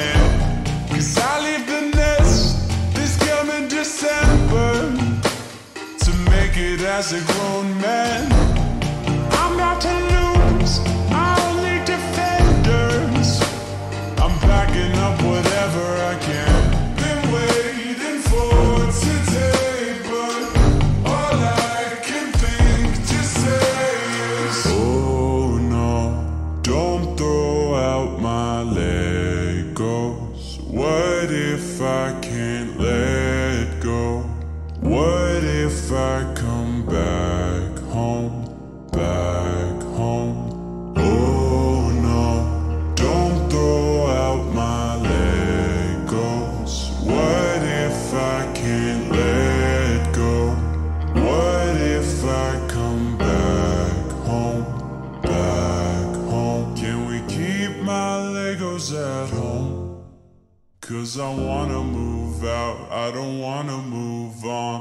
hand. 'Cause I leave the nest this coming December to make it as a grown man. I'm not to lose, I only defenders. I'm packing up whatever I can. Been waiting for today, but all I can think to say is, oh no, don't throw out my Legos. What if I can't let go? What if I come back home, back home? Oh no, don't throw out my Legos. What if I can't let go? What if I come back home, back home? Can we keep my Legos at home? 'Cause I wanna move out, I don't wanna move on.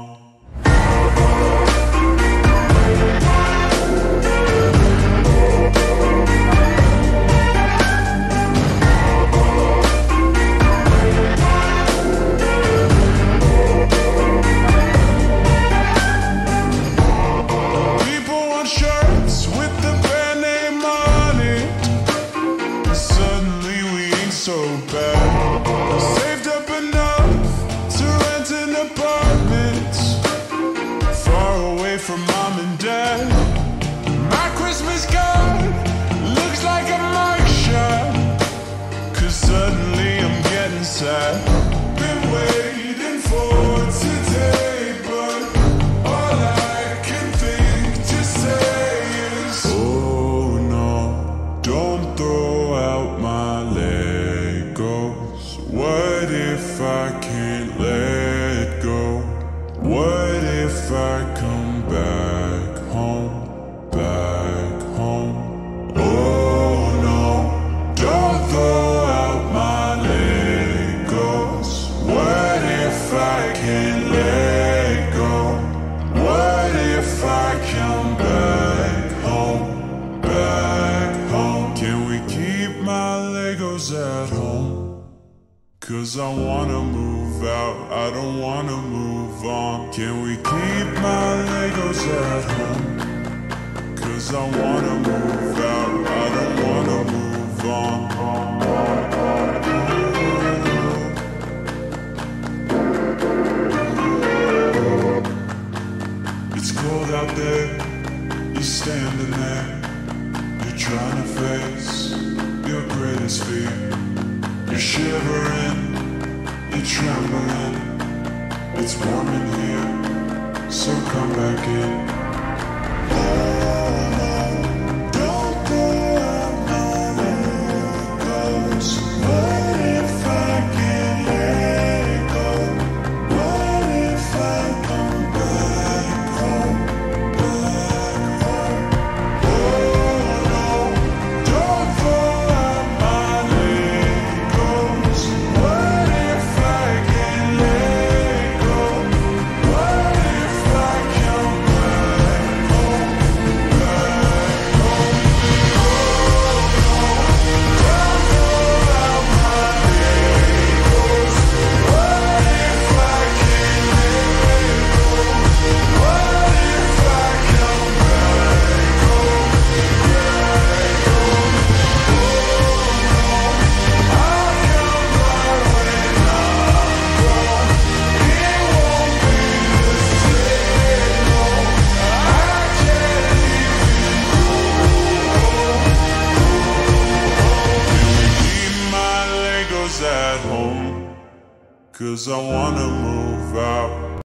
People want shirts with the brand name on it. Suddenly we ain't so bad. Saved up enough to rent an apartment far away from mom and dad. My Christmas card looks like a mugshot, 'cause suddenly I'm getting sad. Been waiting for today, but all I can think to say is, oh no, don't throw out my Legos. What if I can't let go? What if I come back home, back home? Oh no, don't throw out my Legos. What if I can't let go? What if I come back home, back home? Can we keep my Legos at home? 'Cause I wanna move out, I don't wanna move on. Can we keep my Legos at home? 'Cause I wanna move out, I don't wanna move on. It's cold out there, you're standing there. You're trying to face your greatest fear. You're shivering, you're trembling. It's warm in here, so come back in. Don't go out my Legos. What if I can't let go? What if I come back home, back home? Oh no, don't throw out my Legos. What if I can't let go? What if I come back home, back home? Oh no, don't throw out my Legos. What if I can't let go? What if I come back home, back home? I'll come back when I'm grown. It won't be the same, no. I can't even keep my Legos at home, 'cause I wanna move out.